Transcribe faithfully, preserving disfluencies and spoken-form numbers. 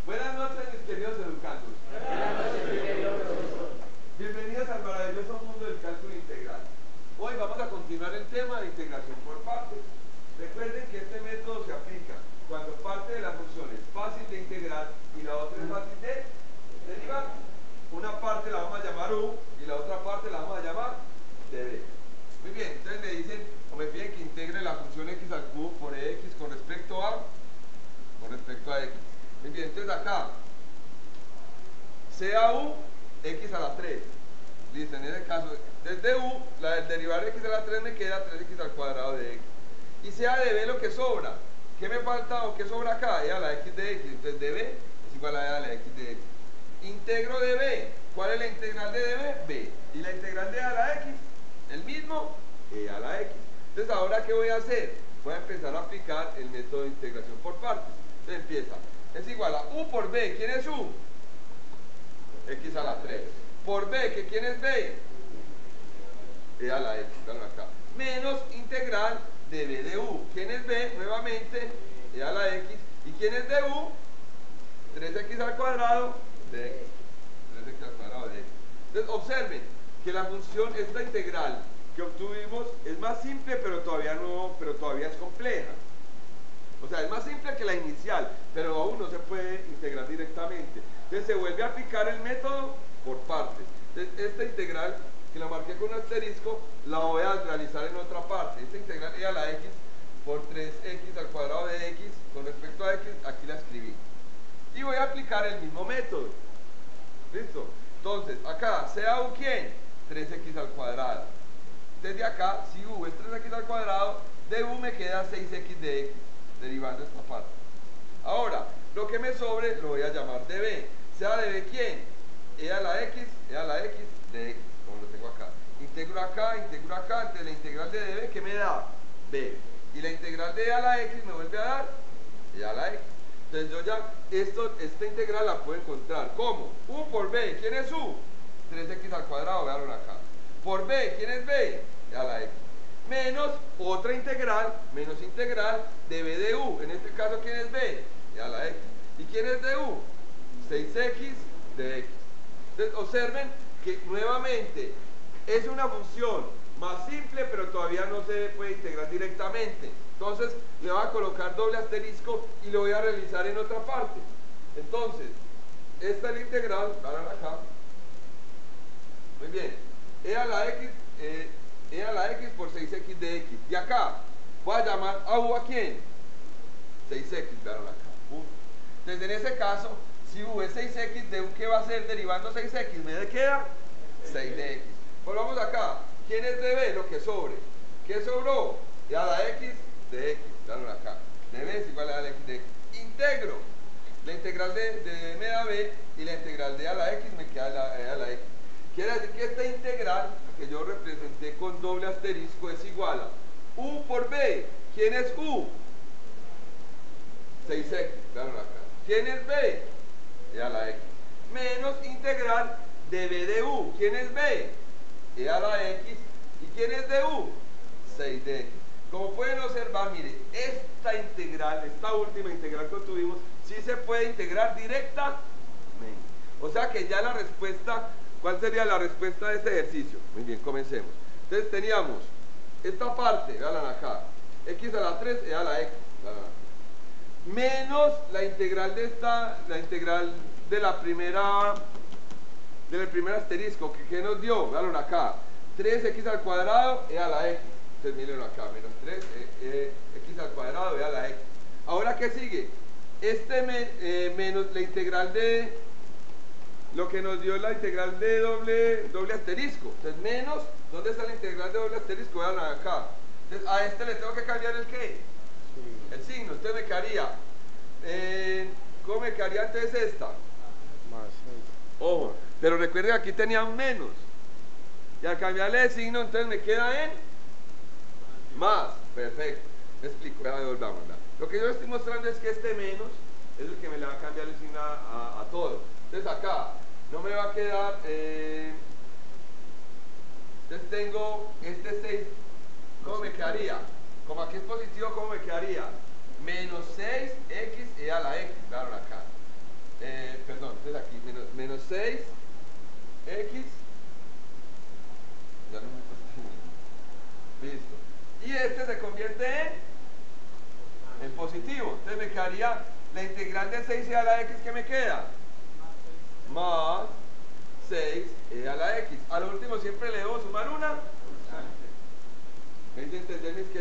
Buenas noches, mis queridos educandos. Buenas noches, mi querido profesor. Bienvenidos al maravilloso mundo del cálculo integral. Hoy vamos a continuar el tema de integración por partes. Recuerden que este método se aplica cuando parte de la función es fácil de integrar y la otra es fácil de derivar. Una parte la vamos a llamar u y la otra parte la vamos a llamar db. Muy bien, entonces me dicen o me piden que integre la función x al cubo por x con respecto a con respecto a x. Muy bien, entonces acá sea u x a la tres. Listo, en ese caso, desde u, la del derivado de x a la tres me queda tres x al cuadrado de x. Y sea db lo que sobra. ¿Qué me falta o qué sobra acá? E a la x de x. Entonces db es igual a e a la x de x. Integro db. ¿Cuál es la integral de db? B. Y la integral de e a la x, el mismo, e a la x. Entonces, ¿ahora qué voy a hacer? Voy a empezar a aplicar el método de integración por partes. Entonces empieza. Es igual a u por b. ¿Quién es u? X a la tres. Por b, ¿que quién es b? E a la x, claro, acá. Menos integral de b de u. ¿Quién es b? Nuevamente, e a la x. ¿Y quién es de u? tres x al cuadrado de x. tres x al cuadrado de x. Entonces, observen que la función, esta integral que obtuvimos, es más simple, pero todavía no, pero todavía es compleja. O sea, es más simple que la inicial, pero aún no se puede integrar directamente. Entonces se vuelve a aplicar el método por partes. Entonces esta integral, que la marqué con un asterisco, la voy a realizar en otra parte. Esta integral e a la x por tres x al cuadrado de x con respecto a x, aquí la escribí. Y voy a aplicar el mismo método. ¿Listo? Entonces, acá, sea u quién, tres x al cuadrado. Desde acá, si u es tres x al cuadrado, de u me queda seis x de x, derivando esta parte. Ahora, lo que me sobre lo voy a llamar db. Sea db quién, e a la x, e a la x de x, como lo tengo acá. Integro acá, integro acá, entonces la integral de db, ¿qué me da? B. Y la integral de e a la x me vuelve a dar e a la x. Entonces yo ya, esto, esta integral la puedo encontrar. ¿Cómo? U por b, ¿quién es u? tres x al cuadrado, véanlo acá. Por b, ¿quién es b? E a la x. Menos otra integral, menos integral de b de u. En este caso, ¿quién es b? E a la x. ¿Y quién es de u? seis x de x. Entonces, observen que nuevamente es una función más simple, pero todavía no se puede integrar directamente. Entonces, le voy a colocar doble asterisco y lo voy a realizar en otra parte. Entonces, esta es la integral, van acá. Muy bien. E a la x, eh, e a la x por seis x de x. Y acá, voy a llamar a u a quién? seis x, vean acá. U. Entonces, en ese caso, si u es seis x, de u, ¿qué va a ser derivando seis x? ¿Me queda? seis de x. Volvamos acá. ¿Quién es de b? Lo que sobre. ¿Qué sobró? E a la x de x. Vean acá. db es igual a la x de x. Integro. La integral de, de me da b y la integral de a la x me queda la, e a la x. Quiere decir que esta integral, que yo representé con doble asterisco, es igual a u por b. ¿Quién es u? seis x. Vean acá. ¿Quién es b? E a la x. Menos integral de b de u. ¿Quién es b? E a la x. ¿Y quién es de u? seis de x. Como pueden observar, mire, esta integral, esta última integral que obtuvimos, sí se puede integrar directamente. O sea que ya la respuesta, ¿cuál sería la respuesta de este ejercicio? Muy bien, comencemos. Entonces teníamos esta parte, veanla acá, x a la tres, e a la x, menos la integral de esta, la integral de la primera, del primer asterisco, que, que nos dio, veanlo acá, tres x al cuadrado, e a la x. Entonces mírenlo acá, menos tres eh, eh, x al cuadrado, e a la x. Ahora, ¿qué sigue? Este me, eh, menos la integral de, lo que nos dio la integral de doble, doble asterisco. Entonces, menos, ¿dónde está la integral de doble asterisco? Vean acá. Entonces, a este le tengo que cambiar el ¿qué? Sí. El signo. Entonces me quedaría, eh, ¿cómo me quedaría entonces esta? Más seis. Ojo, pero recuerden que aquí tenía un menos. Y al cambiarle el signo, entonces me queda en más. Perfecto. Me explico, ya volvamos. Lo que yo estoy mostrando es que este menos es el que me le va a cambiar el signo a, a, a todo. Entonces acá no me va a quedar, eh, entonces tengo este seis, ¿cómo me quedaría? Como aquí es positivo, ¿cómo me quedaría? Menos seis x e a la x, claro, acá. eh, perdón, entonces aquí, menos, menos seis x, ya no me acuerdo, listo, y este se convierte en, en positivo, entonces me quedaría la integral de seis e a la x, ¿qué me queda? Más seis e a la x, a lo último siempre le debo sumar una, ¿me hice entender mis queridos?